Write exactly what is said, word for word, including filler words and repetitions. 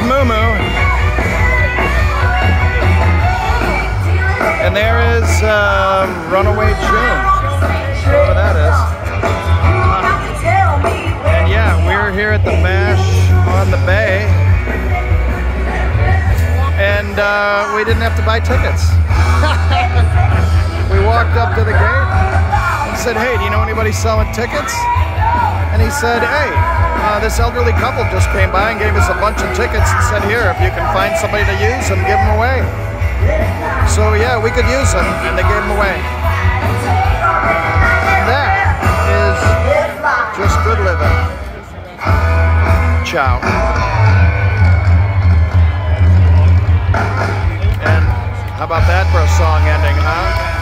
Moo Moo. And there is uh, Runaway June. Whatever that is. And yeah, we're here at the Mash on the Bay. And uh, we didn't have to buy tickets. We walked up to the gate and said, hey, do you know anybody selling tickets? And he said, hey, uh, this elderly couple just came by and gave us a bunch of tickets and said, here, if you can find somebody to use them, give them away. So yeah, we could use them, and they gave them away. That is just good living. Ciao. And how about that for a song ending, huh?